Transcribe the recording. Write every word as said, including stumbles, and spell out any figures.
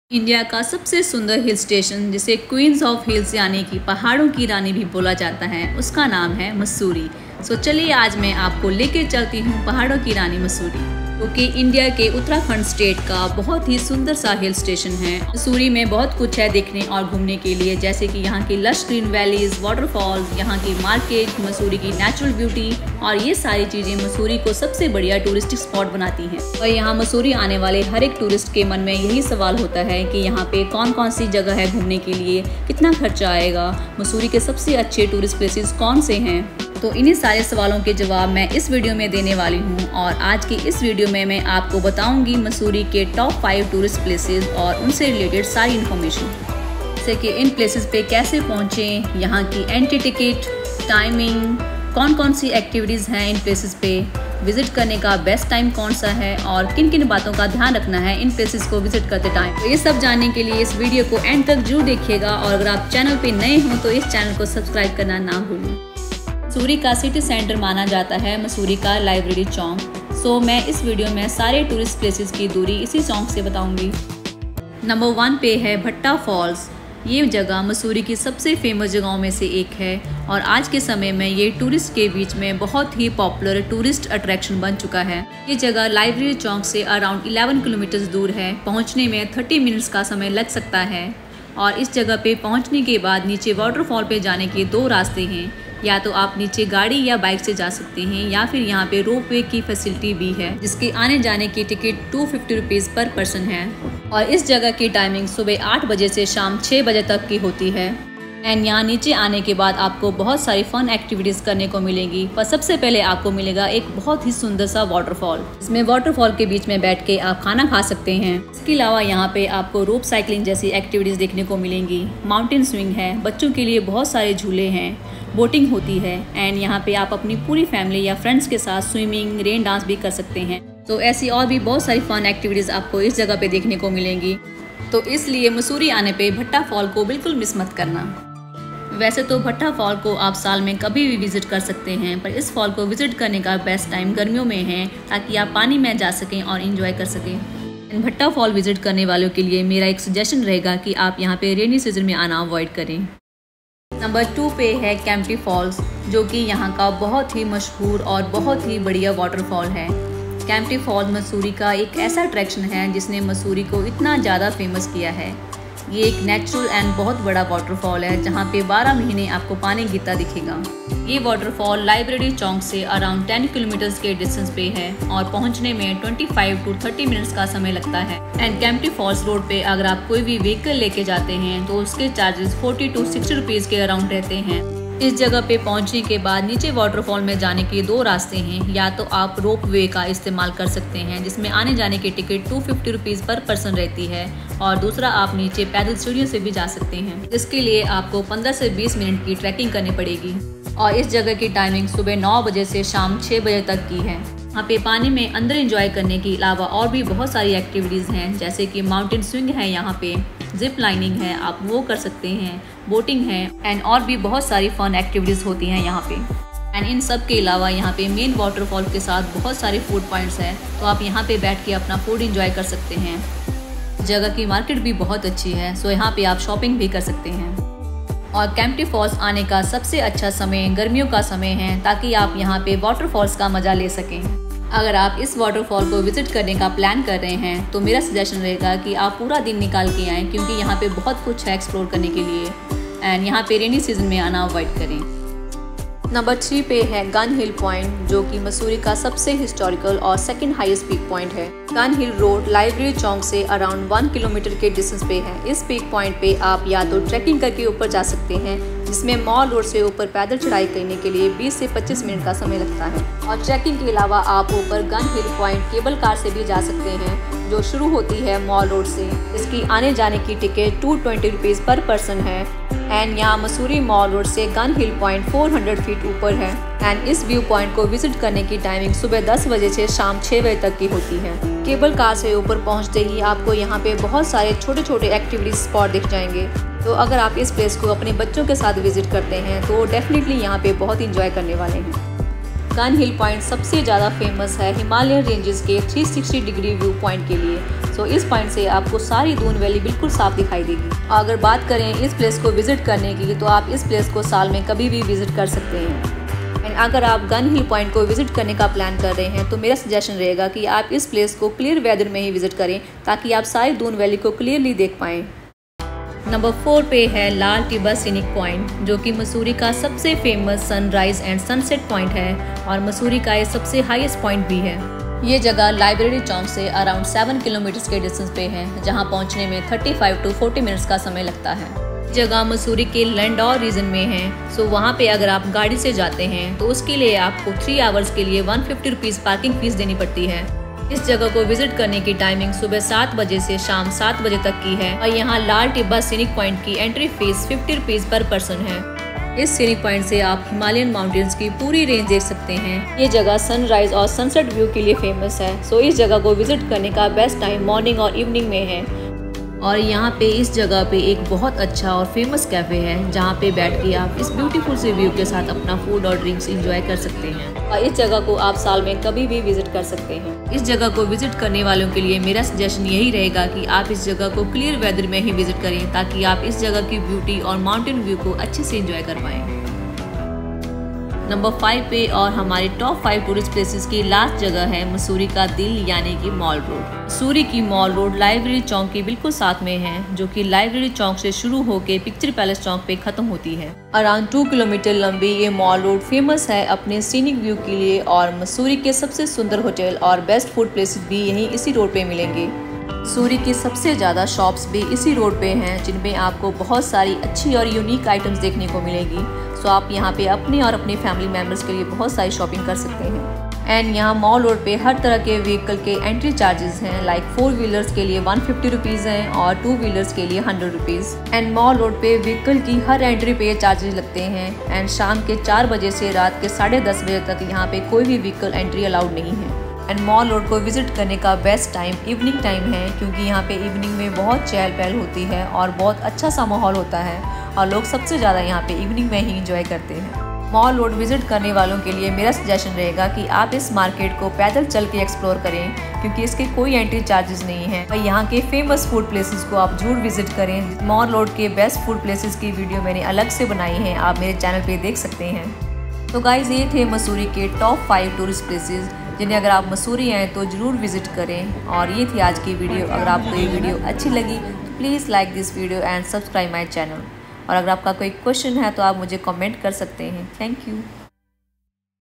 India का सबसे सुंदर हिल स्टेशन जिसे क्वींस ऑफ हिल्स यानी कि पहाड़ों की रानी भी बोला जाता है, उसका नाम है मसूरी। सो चलिए आज मैं आपको लेके चलती हूँ पहाड़ों की रानी मसूरी, क्योंकि तो इंडिया के उत्तराखंड स्टेट का बहुत ही सुंदर सा हिल स्टेशन है। मसूरी में बहुत कुछ है देखने और घूमने के लिए, जैसे कि यहाँ की लश ग्रीन वैलीज, वाटरफॉल्स, यहाँ की मार्केट, मसूरी की नेचुरल ब्यूटी, और ये सारी चीजें मसूरी को सबसे बढ़िया टूरिस्टिक स्पॉट बनाती हैं। और यहाँ मसूरी आने वाले हर एक टूरिस्ट के मन में यही सवाल होता है कि यहाँ पे कौन कौन सी जगह है घूमने के लिए, कितना खर्चा आएगा, मसूरी के सबसे अच्छे टूरिस्ट प्लेसेस कौन से हैं। तो इन्हीं सारे सवालों के जवाब मैं इस वीडियो में देने वाली हूँ, और आज की इस वीडियो में मैं आपको बताऊंगी मसूरी के टॉप फाइव टूरिस्ट प्लेसेस और उनसे रिलेटेड सारी इन्फॉर्मेशन, जैसे कि इन प्लेसेस पे कैसे पहुँचें, यहाँ की एंट्री टिकट, टाइमिंग, कौन कौन सी एक्टिविटीज़ हैं इन प्लेसेस पे, विजिट करने का बेस्ट टाइम कौन सा है, और किन किन बातों का ध्यान रखना है इन प्लेसेस को विजिट करते टाइम। तो ये सब जानने के लिए इस वीडियो को एंड तक जरूर देखिएगा, और अगर आप चैनल पे नए हों तो इस चैनल को सब्सक्राइब करना ना भूलें। मसूरी का सिटी सेंटर माना जाता है मसूरी का लाइब्रेरी चौक। सो मैं इस वीडियो में सारे टूरिस्ट प्लेसेस की दूरी इसी चौक से बताऊंगी। नंबर वन पे है भट्टा फॉल्स। ये जगह मसूरी की सबसे फेमस जगहों में से एक है, और आज के समय में ये टूरिस्ट के बीच में बहुत ही पॉपुलर टूरिस्ट अट्रैक्शन बन चुका है। ये जगह लाइब्रेरी चौक से अराउंड ग्यारह किलोमीटर दूर है। पहुंचने में तीस मिनट्स का समय लग सकता है, और इस जगह पे पहुंचने के बाद नीचे वाटरफॉल पे जाने के दो रास्ते हैं। या तो आप नीचे गाड़ी या बाइक से जा सकते हैं, या फिर यहाँ पे रोप वे की फैसिलिटी भी है, जिसकी आने जाने की ticket two fifty rupees per person है। और इस जगह की टाइमिंग सुबह आठ बजे से शाम छः बजे तक की होती है। एंड यहाँ नीचे आने के बाद आपको बहुत सारी फन एक्टिविटीज़ करने को मिलेगी। पर सबसे पहले आपको मिलेगा एक बहुत ही सुंदर सा वाटरफॉल, इसमें वाटरफॉल के बीच में बैठ के आप खाना खा सकते हैं। इसके अलावा यहाँ पे आपको रोप साइकिलिंग जैसी एक्टिविटीज़ देखने को मिलेंगी। माउंटेन स्विंग है, बच्चों के लिए बहुत सारे झूले हैं, बोटिंग होती है, एंड यहाँ पे आप अपनी पूरी फैमिली या फ्रेंड्स के साथ स्विमिंग, रेन डांस भी कर सकते हैं। तो ऐसी और भी बहुत सारी फन एक्टिविटीज़ आपको इस जगह पे देखने को मिलेंगी। तो इसलिए मसूरी आने पे भट्टा फॉल को बिल्कुल मिस मत करना। वैसे तो भट्टा फॉल को आप साल में कभी भी विजिट कर सकते हैं, पर इस फॉल को विजिट करने का बेस्ट टाइम गर्मियों में है, ताकि आप पानी में जा सकें और इंजॉय कर सकें। भट्टा फॉल विजिट करने वालों के लिए मेरा एक सजेशन रहेगा कि आप यहाँ पे रेनी सीजन में आना अवॉइड करें। नंबर टू पे है कैंपटी फॉल्स, जो कि यहाँ का बहुत ही मशहूर और बहुत ही बढ़िया वाटरफॉल है। कैंपटी फॉल्स मसूरी का एक ऐसा अट्रैक्शन है जिसने मसूरी को इतना ज़्यादा फेमस किया है। ये एक नेचुरल एंड बहुत बड़ा वाटरफॉल है, जहाँ पे बारह महीने आपको पानी गिरता दिखेगा। ये वाटरफॉल लाइब्रेरी चौक से अराउंड टेन किलोमीटर्स के डिस्टेंस पे है, और पहुँचने में पच्चीस टू तीस मिनट्स का समय लगता है। एंड कैंपटी फॉल्स रोड पे अगर आप कोई भी व्हीकल लेके जाते हैं तो उसके चार्जेस चालीस टू साठ रुपीज़ के अराउंड रहते हैं। इस जगह पे पहुंचने के बाद नीचे वाटरफॉल में जाने के दो रास्ते हैं। या तो आप रोप वे का इस्तेमाल कर सकते हैं, जिसमें आने जाने की ticket two fifty rupees per person रहती है, और दूसरा आप नीचे पैदल सीढ़ियों से भी जा सकते हैं, जिसके लिए आपको पंद्रह से बीस मिनट की ट्रैकिंग करनी पड़ेगी। और इस जगह की टाइमिंग सुबह नौ बजे से शाम छः बजे तक की है। यहाँ पे पानी में अंदर एंजॉय करने के अलावा और भी बहुत सारी एक्टिविटीज़ हैं, जैसे कि माउंटेन स्विंग है, यहाँ पे जिप लाइनिंग है, आप वो कर सकते हैं, बोटिंग है, एंड और भी बहुत सारी फन एक्टिविटीज़ होती हैं यहाँ पे। एंड इन सब के अलावा यहाँ पे मेन वाटरफॉल के साथ बहुत सारे फूड पॉइंट्स हैं, तो आप यहाँ पे बैठ के अपना फूड एंजॉय कर सकते हैं। जगह की मार्केट भी बहुत अच्छी है, सो यहाँ पे आप शॉपिंग भी कर सकते हैं। और कैंपटी फॉल्स आने का सबसे अच्छा समय गर्मियों का समय है, ताकि आप यहाँ पे वाटरफॉल्स का मज़ा ले सकें। अगर आप इस वाटरफॉल को विजिट करने का प्लान कर रहे हैं तो मेरा सजेशन रहेगा कि आप पूरा दिन निकाल के आएँ, क्योंकि यहाँ पे बहुत कुछ है एक्सप्लोर करने के लिए। एंड यहाँ पे रेनी सीजन में आना अवॉइड करें। नंबर थ्री पे है गन हिल पॉइंट, जो कि मसूरी का सबसे हिस्टोरिकल और सेकंड हाईएस्ट पीक पॉइंट है। गन हिल रोड लाइब्रेरी चौक से अराउंड वन किलोमीटर के डिस्टेंस पे है। इस पीक पॉइंट पे आप या तो ट्रैकिंग करके ऊपर जा सकते हैं, जिसमें मॉल रोड से ऊपर पैदल चढ़ाई करने के लिए बीस से पच्चीस मिनट का समय लगता है। और ट्रैकिंग के अलावा आप ऊपर Gun Hill point cable car से भी जा सकते हैं, जो शुरू होती है मॉल रोड से। इसकी आने जाने की ticket two twenty rupees per person है। एंड यहाँ मसूरी मॉल रोड से गन हिल पॉइंट चार सौ फीट ऊपर है। एंड इस व्यू पॉइंट को विजिट करने की टाइमिंग सुबह दस बजे से शाम छः बजे तक की होती है। केबल कार से ऊपर पहुँचते ही आपको यहाँ पे बहुत सारे छोटे छोटे एक्टिविटी स्पॉट दिख जाएंगे। तो अगर आप इस प्लेस को अपने बच्चों के साथ विजिट करते हैं तो डेफिनेटली यहाँ पे बहुत इंजॉय करने वाले हैं। गन हिल पॉइंट सबसे ज़्यादा फेमस है हिमालयन रेंजेस के three sixty degree view point के लिए। सो इस पॉइंट से आपको सारी दून वैली बिल्कुल साफ दिखाई देगी। अगर बात करें इस प्लेस को विजिट करने की तो आप इस प्लेस को साल में कभी भी विजिट कर सकते हैं। एंड अगर आप गन हिल पॉइंट को विजिट करने का प्लान कर रहे हैं तो मेरा सजेशन रहेगा कि आप इस प्लेस को क्लियर वेदर में ही विजिट करें ताकि आप सारी दून वैली को क्लियरली देख पाएँ। नंबर फोर पे है लाल टिब्बा सीनिक पॉइंट, जो कि मसूरी का सबसे famous sunrise and sunset point है और मसूरी का ये सबसे हाईएस्ट पॉइंट भी है। ये जगह लाइब्रेरी चौक से अराउंड सेवन किलोमीटर के डिस्टेंस पे है, जहां पहुंचने में thirty five to forty minutes का समय लगता है। जगह मसूरी के लैंडौर रीजन में है। सो वहाँ पे अगर आप गाड़ी से जाते हैं तो उसके लिए आपको थ्री आवर्स के लिए one fifty rupees parking fees देनी पड़ती है। इस जगह को विजिट करने की टाइमिंग सुबह सात बजे से शाम सात बजे तक की है और यहाँ लाल टिब्बा सीनिक पॉइंट की entry fees fifty rupees per person है। इस सीनिक पॉइंट से आप हिमालयन माउंटेन्स की पूरी रेंज देख सकते हैं। ये जगह सनराइज और सनसेट व्यू के लिए फेमस है। सो इस जगह को विजिट करने का बेस्ट टाइम मॉर्निंग और इवनिंग में है। और यहाँ पे इस जगह पे एक बहुत अच्छा और फेमस कैफ़े है, जहाँ पे बैठ के आप इस ब्यूटीफुल से व्यू के साथ अपना फूड और ड्रिंक्स एंजॉय कर सकते हैं। और इस जगह को आप साल में कभी भी विजिट कर सकते हैं। इस जगह को विजिट करने वालों के लिए मेरा सजेशन यही रहेगा कि आप इस जगह को क्लियर वेदर में ही विजिट करें ताकि आप इस जगह की ब्यूटी और माउंटेन व्यू को अच्छे से एंजॉय कर पाएँ। नंबर फाइव पे और हमारे टॉप फाइव टूरिस्ट प्लेसेस की लास्ट जगह है मसूरी का दिल यानी कि मॉल रोड। मसूरी की मॉल रोड लाइब्रेरी चौक के बिल्कुल साथ में है, जो कि लाइब्रेरी चौक से शुरू होकर पिक्चर पैलेस चौक पे खत्म होती है। अराउंड टू किलोमीटर लंबी ये मॉल रोड फेमस है अपने सीनिक व्यू के लिए और मसूरी के सबसे सुंदर होटल और बेस्ट फूड प्लेसेस भी यहीं इसी रोड पे मिलेंगे। मसूरी की सबसे ज़्यादा शॉप्स भी इसी रोड पे हैं, जिनमें आपको बहुत सारी अच्छी और यूनिक आइटम्स देखने को मिलेगी। सो आप यहाँ पे अपने और अपने फैमिली मेम्बर्स के लिए बहुत सारी शॉपिंग कर सकते हैं। एंड यहाँ मॉल रोड पे हर तरह के व्हीकल के एंट्री चार्जेस हैं, लाइक फोर व्हीलर्स के लिए वन फिफ्टी रुपीज़ हैं और टू व्हीलर्स के लिए hundred rupees. And Mall Road पे व्हीकल की हर एंट्री पे चार्जेस लगते हैं। एंड शाम के चार बजे से रात के साढ़े दस बजे तक यहाँ पे कोई भी व्हीकल एंट्री अलाउड नहीं है। एंड मॉल रोड को विजिट करने का बेस्ट टाइम इवनिंग टाइम है, क्योंकि यहाँ पे इवनिंग में बहुत चहल पहल होती है और बहुत अच्छा सा माहौल होता है और लोग सबसे ज़्यादा यहाँ पे इवनिंग में ही इंजॉय करते हैं। मॉल रोड विजिट करने वालों के लिए मेरा सजेशन रहेगा कि आप इस मार्केट को पैदल चल के एक्सप्लोर करें, क्योंकि इसके कोई एंट्री चार्जेस नहीं है। और यहाँ के फेमस फूड प्लेसेस को आप जरूर विजिट करें। मॉल रोड के बेस्ट फूड प्लेसेस की वीडियो मैंने अलग से बनाई है, आप मेरे चैनल पे देख सकते हैं। तो गाइज ये थे मसूरी के टॉप फाइव टूरिस्ट प्लेसेस, जिन्हें अगर आप मसूरी आएँ तो ज़रूर विजिट करें। और ये थी आज की वीडियो। अगर आपको ये वीडियो अच्छी लगी तो please like this video and subscribe my channel. और अगर आपका कोई क्वेश्चन है तो आप मुझे कमेंट कर सकते हैं। Thank you.